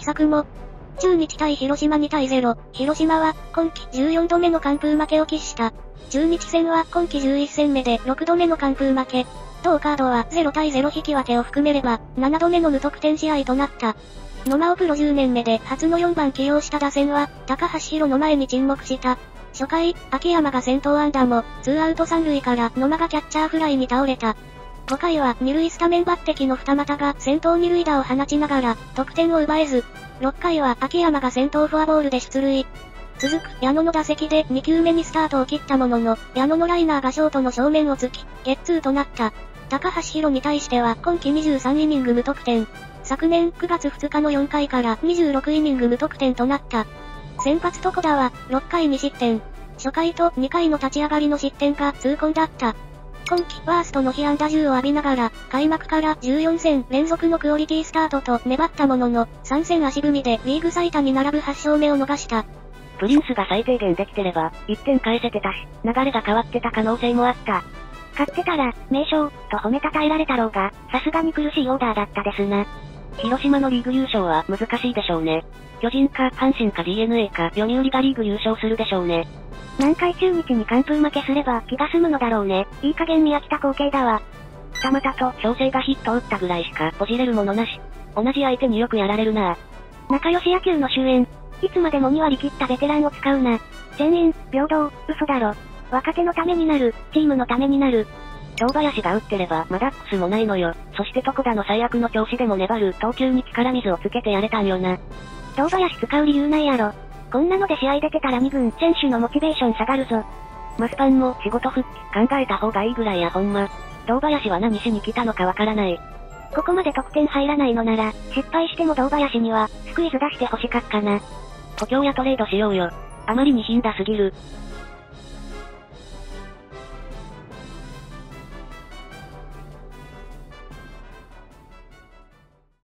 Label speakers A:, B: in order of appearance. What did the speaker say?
A: 策も。中日対広島2対0、広島は今季14度目の完封負けを喫した。中日戦は今季11戦目で6度目の完封負け。同カードは0対0引き分けを含めれば7度目の無得点試合となった。野間をプロ10年目で初の4番起用した打線は高橋宏の前に沈黙した。初回、秋山が先頭安打も、2アウト3塁から野間がキャッチャーフライに倒れた。5回は2塁スタメン抜擢の二俣が先頭二塁打を放ちながら得点を奪えず、6回は秋山が先頭フォアボールで出塁。続く矢野の打席で2球目にスタートを切ったものの、矢野のライナーがショートの正面を突き、ゲッツーとなった。高橋宏に対しては今季23イニング無得点。昨年9月2日の4回から26イニング無得点となった。先発床田は6回2失点。初回と2回の立ち上がりの失点が痛恨だった。今季ワーストの被安打10を浴びながら、開幕から14戦連続のクオリティスタートと粘ったものの、3戦足踏みでリーグ最多に並ぶ8勝目を逃した。
B: プリンスが最低限できてれば、1点返せてたし、流れが変わってた可能性もあった。
C: 勝ってたら、名将、と褒めたたえられたろうが、さすがに苦しいオーダーだったですな。
B: 広島のリーグ優勝は難しいでしょうね。巨人か阪神か DNA か読売がリーグ優勝するでしょうね。
C: 何回中日に完封負けすれば気が済むのだろうね。いい加減見飽きた光景だわ。
B: 二俣と小生がヒット打ったぐらいしかポジれるものなし。同じ相手によくやられるなぁ。
C: 仲良し野球の終焉。いつまでも2割切ったベテランを使うな。全員、平等、嘘だろ。若手のためになる、チームのためになる。
B: 堂林が打ってればマダックスもないのよ。そして床田の最悪の調子でも粘る投球に力水をつけてやれたんよな。
C: 堂林使う理由ないやろ。こんなので試合出てたら2軍選手のモチベーション下がるぞ。
B: マスパンも仕事復帰考えた方がいいぐらいやほんま。堂林は何しに来たのかわからない。
C: ここまで得点入らないのなら、失敗しても堂林には、スクイズ出して欲しかったな。
B: 補強やトレードしようよ。あまりに頻打すぎる。